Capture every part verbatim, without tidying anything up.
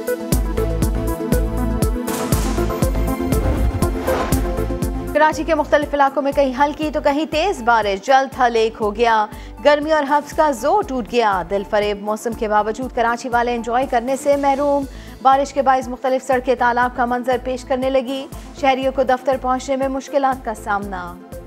कराची के मुख्तलिफ इलाकों में कहीं हल्की तो कहीं तेज बारिश, जल्द थल एक हो गया। गर्मी और हब्स का जोर टूट गया। दिल फरेब मौसम के बावजूद कराची वाले एंजॉय करने से महरूम। बारिश के बाइस मुख्तलिफ सड़कें तालाब का मंजर पेश करने लगी। शहरियों को दफ्तर पहुंचने में मुश्किलात का सामना।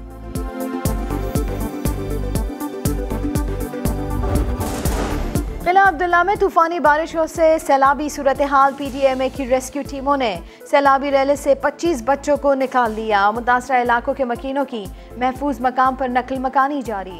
किला अब्दुल्ला में तूफानी बारिशों से सैलाबी सूरत हाल। पी टी एम ए की रेस्क्यू टीमों ने सैलाबी रैले से पच्चीस बच्चों को निकाल लिया। मुतासरा इलाकों के मकीनों की महफूज मकाम पर नकल मकानी जारी।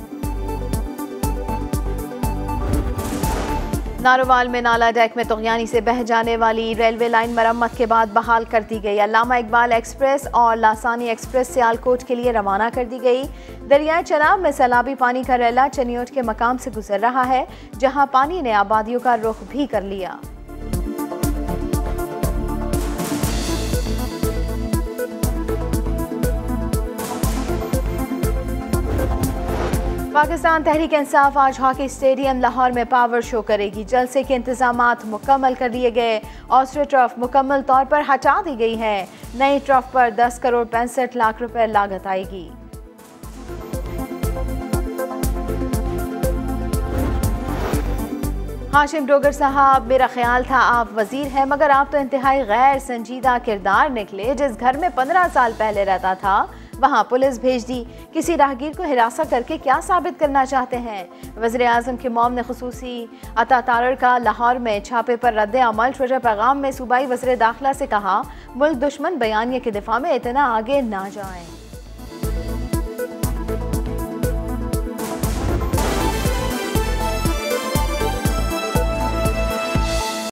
नारोवाल में नाला डेक में तुगयानी से बह जाने वाली रेलवे लाइन मरम्मत के बाद बहाल कर दी गई। अल्लामा इकबाल एक्सप्रेस और लासानी एक्सप्रेस सियालकोट के लिए रवाना कर दी गई। दरियाए चनाब में सैलाबी पानी का रैला चनियोट के मकाम से गुजर रहा है, जहां पानी ने आबादियों का रुख भी कर लिया। पाकिस्तान तहरीक इंसाफ आज हॉकी स्टेडियम लाहौर में पावर शो करेगी। जलसे के इंतजामात मुकम्मल कर दिए गए। ऑस्ट्रो ट्रॉफ मुकम्मल तौर पर हटा दी गई है। नई ट्रॉफ पर दस करोड़ पैंसठ लाख रुपए लागत आएगी। हाशिम डोगर साहब, मेरा ख्याल था आप वजीर हैं, मगर आप तो इंतहाई गैर संजीदा किरदार निकले। जिस घर में पंद्रह साल पहले रहता था वहाँ पुलिस भेज दी। किसी राहगीर को हिरासत करके क्या साबित करना चाहते हैं? वज़ीर आज़म के मॉम ने खुसूसी अता तारड़ का लाहौर में छापे पर रद्द अमल। ट्विटर पैगाम में सूबाई वज़ीर दाखिला से कहा, मुल्क दुश्मन बयानिया के दिफा में इतना आगे ना जाएं।